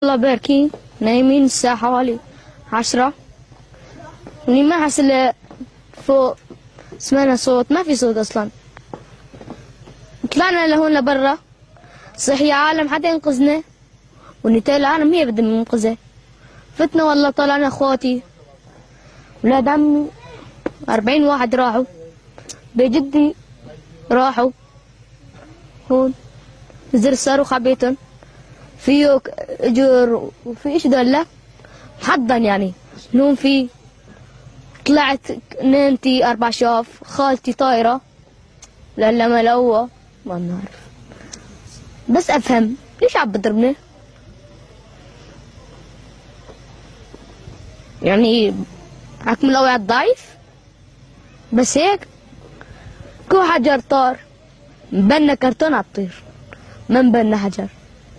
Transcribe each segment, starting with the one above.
والله باركين نايمين الساعة حوالي 10. وني ما أحس إلا فوق سمعنا صوت، ما في صوت أصلا. طلعنا لهون لبرا، صحي عالم حتى ينقذنا، ونتاي العالم هي بدنا ننقذها. فتنا والله، طلعنا اخواتي ولاد عمي 40 واحد راحوا، بجدي راحوا هون زر الصاروخ عبيتن فيه اجر وفي ايش دولة محضن يعني نوم فيه. طلعت ننتي 4 شاف، خالتي طايرة لما ملوة ما بنعرف. بس افهم ليش عم بضربني؟ يعني حكم القوي على الضعيف بس هيك. كو حجر طار، مبنى كرتون عطير، ما مبنى حجر.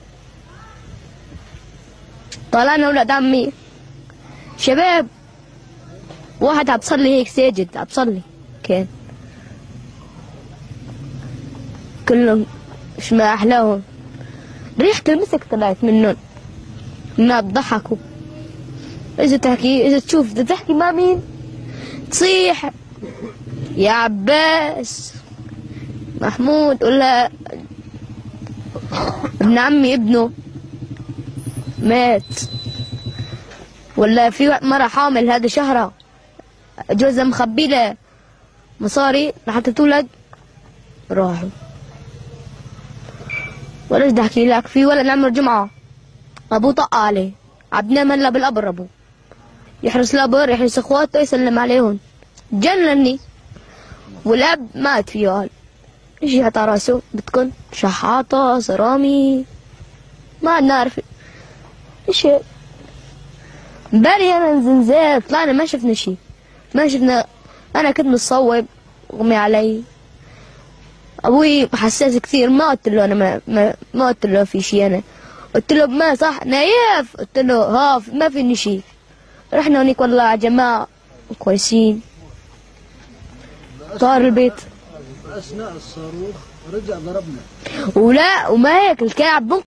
طلعنا ولاد عمي شباب، واحد عم بصلي هيك ساجد عم بصلي كان، كلهم ايش ما احلاهم. ريحة المسك طلعت منهم، ما بضحكوا. اذا تحكي، اذا تشوف، اذا تحكي مع مين تصيح يا عباس محمود، ولا ابن عمي ابنه مات، ولا في مرة حامل هذا شهرها جوزها مخبي له مصاري لحتى تولد راحوا. ولا بدي احكي لك، في ولد عمر جمعة ابوه طق عليه، عم بنام هلا بالقبر، ابوه يحرس القبر، يحرس اخواته، يسلم عليهم، جنني. والاب مات فيه قال ايش على راسه بدكن شحاطة صرامي ما نعرف ايش هيك. امبارح انا زنزال طلعنا ما شفنا شي، ما شفنا. انا كنت متصوب غمي علي، ابوي حساس كثير، ما قلت له انا ما قلت له في شي. انا قلت له ما صح نايف، قلت له هاف ما فيني شي. رحنا هونيك والله يا جماعة كويسين. طار البيت اثناء الصاروخ رجع ضربنا، ولا وما هيك الكعب